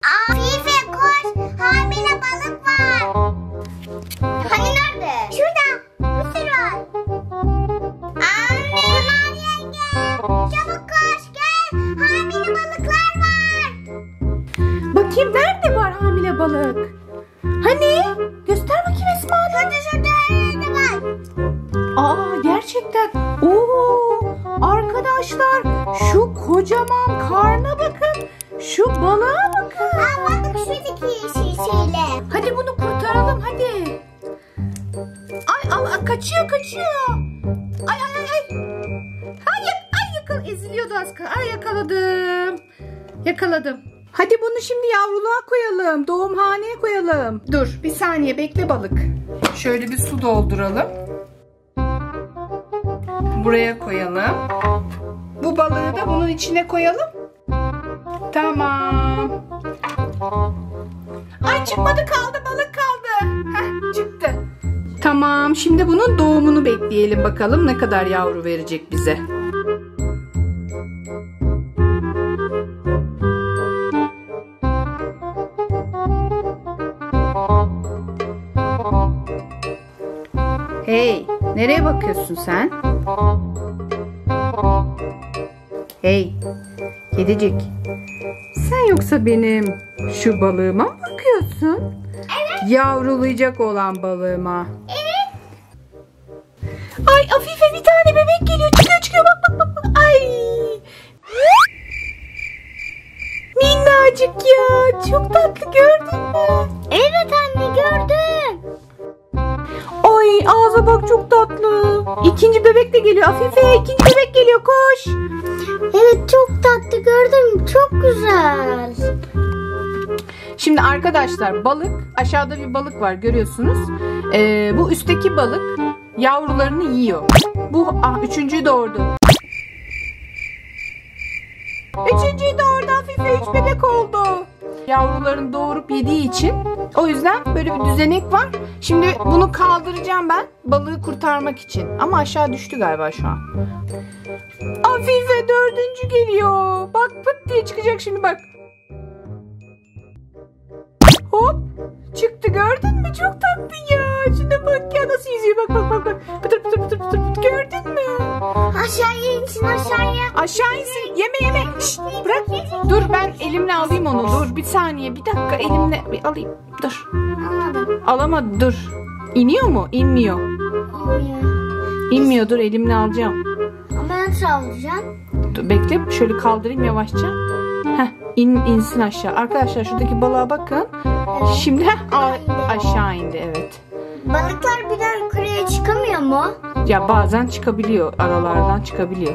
Afife koş. Hamile balık var. Hani nerede? Şurada. Bir sürü var. Mavi yenge. Çabuk koş gel. Hamile balıklar var. Bakayım nerede var hamile balık? Hani? Göster bakayım Esma. Şurada her yerde var. Gerçekten. Arkadaşlar şu kocaman karna bakın. Şu balığa bakın. Bakın şuradaki şeyle. Hadi bunu kurtaralım hadi. Ay kaçıyor. Ay. Hayır eziliyordu az kalsın. Yakaladım. Hadi bunu şimdi yavruluğa koyalım. Doğumhaneye koyalım. Dur bir saniye bekle balık. Şöyle bir su dolduralım. Buraya koyalım. Bu balığı da bunun içine koyalım. Tamam. Ay çıkmadı kaldı balık kaldı. Çıktı. Tamam şimdi bunun doğumunu bekleyelim bakalım ne kadar yavru verecek bize. Hey, nereye bakıyorsun sen? Hey, kedicik. Sen yoksa benim şu balığıma mı bakıyorsun? Evet. Yavrulayacak olan balığıma. Evet. Ay Afife bir tane bebek geliyor. Çıkıyor bak. Ay. Minnacık ya. Çok tatlı gördün mü? Evet anne gördüm. Ay ağza bak çok tatlı. İkinci bebek de geliyor. Afife ikinci bebek geliyor koş. Evet çok tatlı gördüm. Çok güzel. Şimdi arkadaşlar balık aşağıda bir balık var görüyorsunuz. Bu üstteki balık yavrularını yiyor. Bu üçüncüyü doğurdu. Üçüncüyü doğurdu Afife 3 bebek oldu. Yavrularını doğurup yediği için o yüzden böyle bir düzenek var. Şimdi bunu kaldıracağım ben balığı kurtarmak için. Ama aşağı düştü galiba şu an. Afife dördüncü geliyor. Bak pıt diye çıkacak şimdi bak. Hop çıktı gördün mü? Çok tatlı ya. Şuna bak ya nasıl yüzüyor bak. Pıtır pıtır gördün mü? Aşağıya insin aşağıya. Aşağı insin. Yeme. Şşt, bırak. Dur ben elimle alayım onu. Dur bir saniye bir dakika elimle bir alayım. Dur. Anladım. Alamadı dur. İniyor mu? İnmiyor. İnmiyor dur elimle alacağım. Ama nasıl alacağım? Dur, bekle şöyle kaldırayım yavaşça. İnsin aşağı. Arkadaşlar şuradaki balığa bakın. Şimdi aşağı indi evet. Balıklar bir daha yukarıya çıkamıyor mu? Ya bazen çıkabiliyor. Aralardan çıkabiliyor.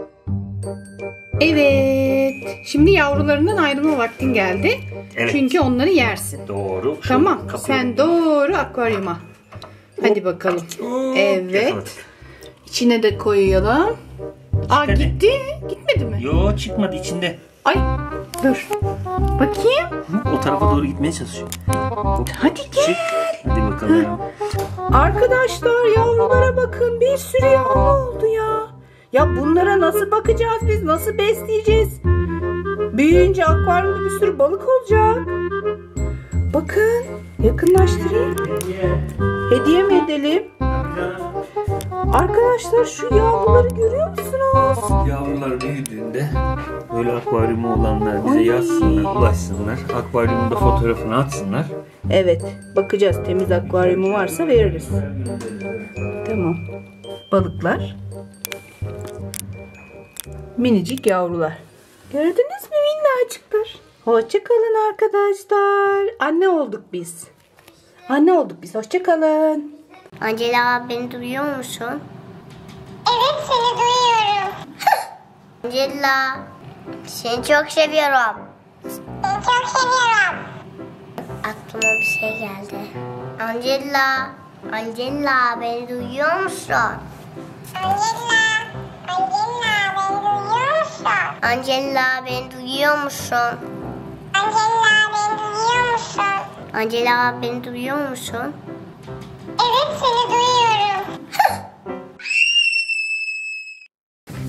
Evet. Şimdi yavrularından ayrılma vaktin geldi. Evet. Çünkü onları yersin. Doğru. Tamam. Sen doğru akvaryuma. Hadi bakalım. Evet. İçine de koyalım. Gitti. Gitmedi mi? Yo çıkmadı içinde. Ay dur. Bakayım. O tarafa doğru gitmeye çalışıyor. Hadi gel. Çık. Hadi bakalım. Arkadaşlar yavrulara bakın. Bir sürü yavru oldu ya. Ya bunlara nasıl bakacağız biz? Nasıl besleyeceğiz? Büyüyünce akvaryumda bir sürü balık olacak. Bakın. Yakınlaştırayım. Hediye mi edelim? Arkadaşlar şu yavruları görüyor musunuz? Yavrular büyüdüğünde böyle akvaryumu olanlar bize yazsınlar, ulaşsınlar. Akvaryumun da fotoğrafını atsınlar. Evet. Bakacağız. Temiz akvaryumu varsa veririz. Tamam. Balıklar. Minicik yavrular. Gördünüz mü minnacıklar? Hoşça kalın arkadaşlar. Anne olduk biz. Hoşça kalın. Angela beni duyuyor musun? Evet seni duyuyorum. Angela seni çok seviyorum. Aklıma bir şey geldi. Angela beni duyuyor musun? Angela beni duyuyor musun? Angela beni duyuyor musun? Evet seni duyuyorum.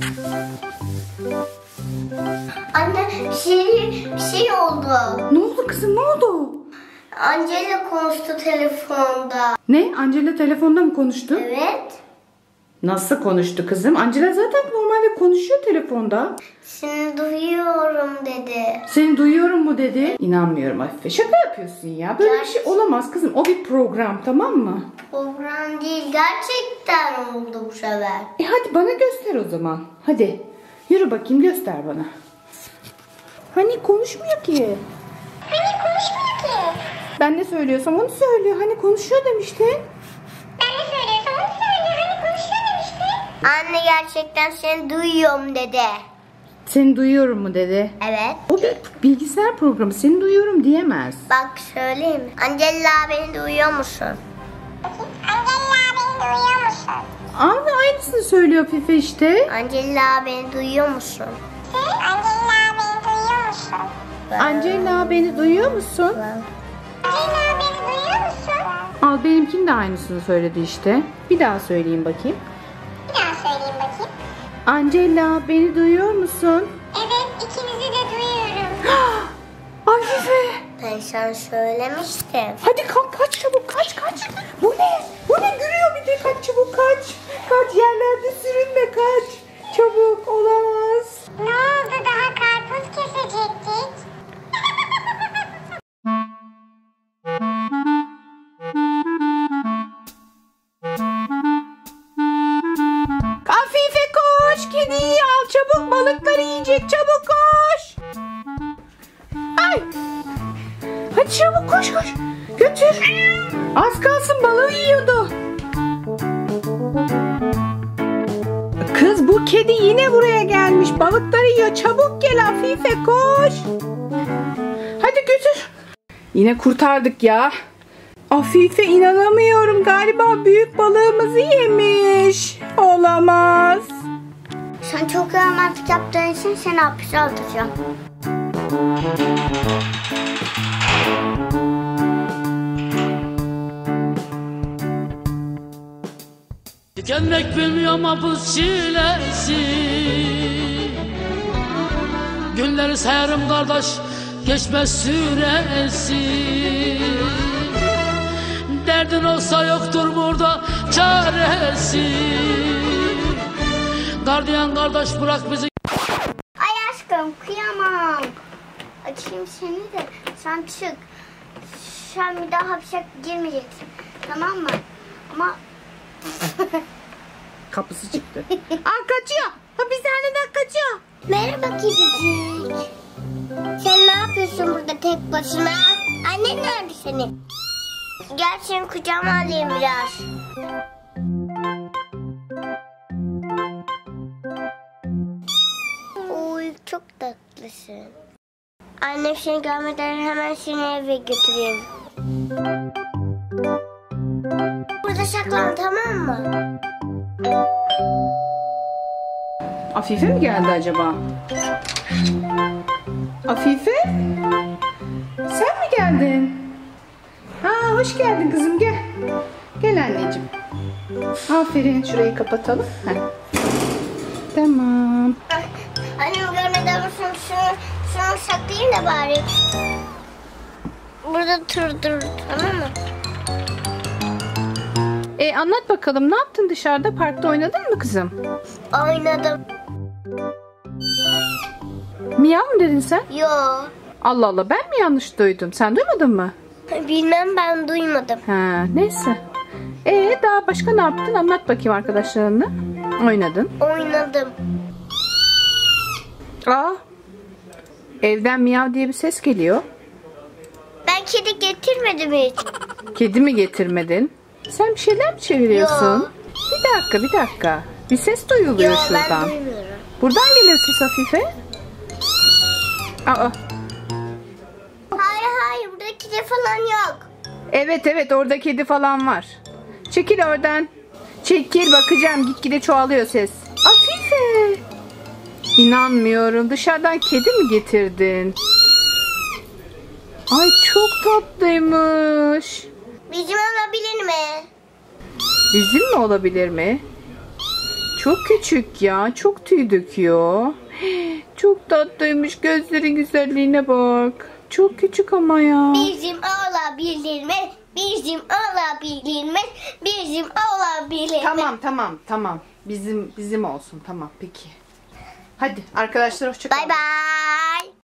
Anne bir şey oldu. Ne oldu kızım, ne oldu? Angela konuştu telefonda. Ne? Angela telefonda mı konuştu? Evet. Nasıl konuştu kızım? Angela zaten normalde konuşuyor telefonda. Seni duyuyorum dedi. Seni duyuyorum mu dedi. İnanmıyorum Afife. Şaka yapıyorsun ya. Böyle bir şey olamaz kızım. O bir program, tamam mı? Program değil, gerçekten oldu bu sefer. Hadi bana göster o zaman. Hadi. Yürü bakayım, göster bana. Hani konuşmuyor ki. Hani konuşmuyor ki. Ben ne söylüyorsam onu söylüyor. Hani konuşuyor demişti. Ben ne söylüyorsam onu söylüyor. Hani konuşuyor demişti. Anne gerçekten seni duyuyorum dedi. Seni duyuyorum mu dedi. Evet. O bir bilgisayar programı. Seni duyuyorum diyemez. Bak söyleyeyim mi? Angela beni duyuyor musun? Angela beni duyuyor musun? Abi aynısını söylüyor Fife işte. Angela beni duyuyor musun? Angela beni duyuyor musun? Angela beni duyuyor musun? Angela beni duyuyor musun? Al, benimkinin de aynısını söyledi işte. Bir daha söyleyeyim bakayım. Bir daha söyleyeyim bakayım. Angela beni duyuyor musun? Evet, ikinizi de duyuyorum. Ay Fife. Ben sana söylemiştim. Hadi kalk, kaç çabuk, kaç. Bu ne? Bu ne, gülüyor bir de, kaç çabuk, kaç. Kaç, yerlerde sürünme, kaç. Çabuk, olamaz. Ne oldu, daha karpuz kesecektik? Afife koş, kediyi al çabuk, balıkları yiyecek, çabuk koş. Ay. Hadi çabuk koş, götür. Az kalsın balığı yiyordu. Kız, bu kedi yine buraya gelmiş, balıkları yiyor, çabuk gel Afife, koş. Hadi götür. Yine kurtardık ya. Afife, inanamıyorum, galiba büyük balığımızı yemiş. Olamaz. Sen çok yaramazlık yaptığın için seni hapise atacağım. Tükenmek bilmiyor mapus çilesi. Günleri sayarım kardeş, geçmez süresi. Derdin olsa yoktur burada çaresi. Gardiyan kardeş bırak bizi. Ay aşkım, kıyamam. Açayım seni de sen çık. Sen bir daha hapse girmeyeceksin. Tamam mı? Ama Kapısı çıktı. Aa, kaçıyor. Hapishaneden kaçıyor. merhaba kedicik. Sen ne yapıyorsun burada tek başına? Annen nerede senin? Gel seni kucağıma alayım biraz. Oy, çok tatlısın. Annem seni görmeden hemen seni eve götüreyim. Burada saklan, tamam mı? Afife mi geldi acaba? Afife? Sen mi geldin? Ha, hoş geldin kızım, gel. Gel anneciğim. Aferin, şurayı kapatalım. Heh. Tamam. Annem görmeden şunu saklayayım da bari. Burada dur, tamam mı? Anlat bakalım, ne yaptın dışarıda? Parkta oynadın mı kızım? Oynadım. Miyav mı dedin sen? Yo. Allah Allah, ben mi yanlış duydum? Sen duymadın mı? Bilmem, ben duymadım. Ha, neyse. Daha başka ne yaptın? Anlat bakayım arkadaşlarınla. Oynadın. Oynadım. Aa, evden miyav diye bir ses geliyor. Ben kedi getirmedim hiç. Kedi mi getirmedin? Sen bir şeyler mi çeviriyorsun? Yo. Bir dakika. Bir ses duyuluyor Yo, şuradan. ben duymuyorum. Buradan geliyor ses Afife. Aa. Hayır, burada kedi falan yok. Evet, orada kedi falan var. Çekil oradan. Çekil, bakacağım, gitgide çoğalıyor ses. Afife. İnanmıyorum, dışarıdan kedi mi getirdin? Ay, çok tatlıymış. Bizim olabilir mi? Bizim mi olabilir mi? Çok küçük ya, çok tüy döküyor. Çok tatlıymış, gözlerin güzelliğine bak. Çok küçük ama ya. Bizim olabilir mi? Bizim olabilir mi? Bizim olabilir mi? Tamam. Bizim olsun. Tamam peki. Hadi arkadaşlar hoşça kalın. Bay bay.